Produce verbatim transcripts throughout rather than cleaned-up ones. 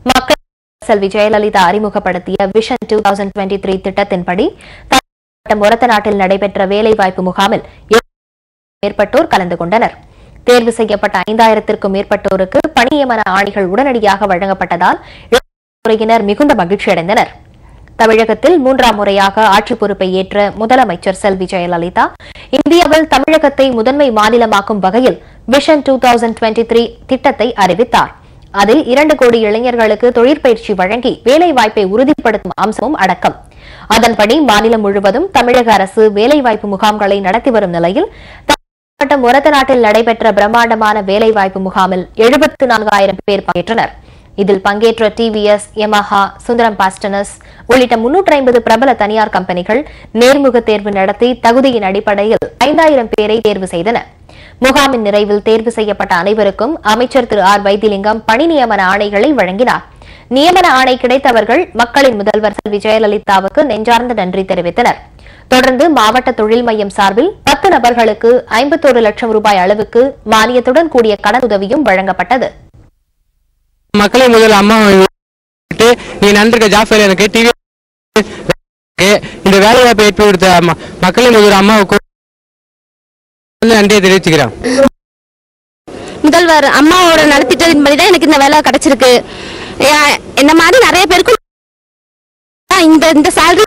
மக்கள் செல்வி ஜெயலலிதா அறிமுகப்படுத்திய விஷன் இரண்டாயிரத்து இருபத்தி மூன்று திட்டத்தின்படி மொரத்த நாட்டில் நடைபெற்ற வேலைவாய்ப்பு முகாமில் மேற்பட்டோர் கலந்து கொண்டனர். தேர்வு செய்யப்பட்ட ஐந்தாயிரத்திற்கும் மேற்பட்டோருக்கு பணி நியமன ஆணைகள் உடனடியாக வழங்கப்பட்டதால் துறையினர் மிகுந்த மகிழ்ச்சியடைந்தனர். தமிழகத்தில் மூன்றாம் முறையாக ஆட்சி பொறுப்பை ஏற்ற முதலமைச்சர் செல்வி ஜெயலலிதா இந்தியாவில் தமிழகத்தை முதன்மை மாநிலமாக்கும் வகையில் விஷன் இரண்டாயிரத்து இருபத்தி மூன்று திட்டத்தை அறிவித்தார். அதில் இரண்டு கோடி இளைஞர்களுக்கு தொழிற்பயிற்சி வழங்கி வேலைவாய்ப்பை உறுதிப்படுத்தும் அம்சமும் அடக்கம். அதன்படி மாநிலம் முழுவதும் தமிழக அரசு வேலைவாய்ப்பு முகாம்களை நடத்தி வரும் நிலையில் மொரத்த நாட்டில் நடைபெற்ற பிரம்மாண்டமான வேலைவாய்ப்பு முகாமில் எழுபத்து நான்காயிரம் பேர் பங்கேற்றனர். இதில் பங்கேற்ற டிவிஎஸ், யமஹா, சுந்தரம் பாஸ்டனஸ் உள்ளிட்ட முன்னூற்று ஐம்பது பிரபல தனியார் கம்பெனிகள் நேர்முக தேர்வு நடத்தி தகுதியின் அடிப்படையில் ஐந்தாயிரம் பேரை தேர்வு செய்தன. முகாமின் நிறைவில் தேர்வு செய்யப்பட்ட அனைவருக்கும் அமைச்சர் திரு ஆர் வைத்திலிங்கம் பணி நியமன ஆணைகளை வழங்கினார். நியமன ஆணை கிடைத்தவர்கள் மக்களின் முதல்வர் செல்வி ஜெயலலிதாவுக்கு நெஞ்சார்ந்த நன்றி தெரிவித்தனர். தொடர்ந்து மாவட்ட தொழில் மையம் சார்பில் பத்து நபர்களுக்கு ஐம்பத்தொரு லட்சம் ரூபாய் அளவுக்கு மானியத்துடன் கூடிய கடனுதவியும் வழங்கப்பட்டது. மக்களை முதல் அம்மா நன்றிருக்க ஜாஃபர் எனக்கு டிவி இந்த வேலைவாய்ப்பை ஏற்படுத்தி கொடுத்த மக்களை முதல் அம்மாவுக்கு நன்றியை தெரிவிச்சுக்கிறேன். முதல்வர் அம்மாவோட நலத்திட்டத்தின்படிதான் எனக்கு இந்த வேலை கிடைச்சிருக்கு. என்ன மாதிரி நிறைய பேருக்கு இந்த இந்த சேலரி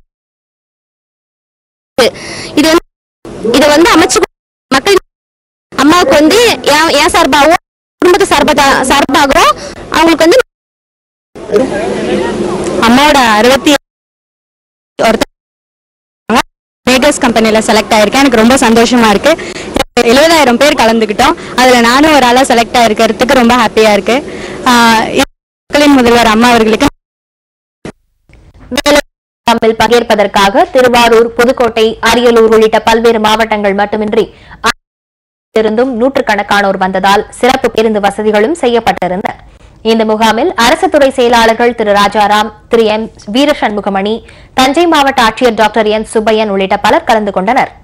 இது இதை வந்து அமைச்சு மக்கள் அம்மாவுக்கு வந்து ஏன் சார்பாகவும் குடும்பத்தை சார்பா சார்பாகவும் அவங்களுக்கு வந்து அம்மாவோட அறுபத்தி மேகர்ஸ் கம்பெனில செலக்ட் ஆயிருக்கேன். எனக்கு ரொம்ப சந்தோஷமா இருக்கு. எழுபதாயிரம் பேர் கலந்துக்கிட்டோம். அதுல நானும் ஒரு ஆளா செலக்ட் ஆயிருக்கிறதுக்கு ரொம்ப ஹாப்பியா இருக்கு. மக்களின் முதல்வர் அம்மா அவர்களுக்கு பங்கேற்பதற்காக திருவாரூர், புதுக்கோட்டை, அரியலூர் உள்ளிட்ட பல்வேறு மாவட்டங்கள் மட்டுமின்றி இருந்தும் நூற்றுக்கணக்கானோர் வந்ததால் சிறப்பு பேருந்து வசதிகளும் செய்யப்பட்டிருந்தன. இந்த முகாமில் அரசு துறை செயலாளர்கள் திரு ராஜாராம், திரு எம் வீரசண்முகமணி, தஞ்சை மாவட்ட ஆட்சியர் டாக்டர் என் சுப்பையன் உள்ளிட்ட பலர் கலந்து கொண்டனர்.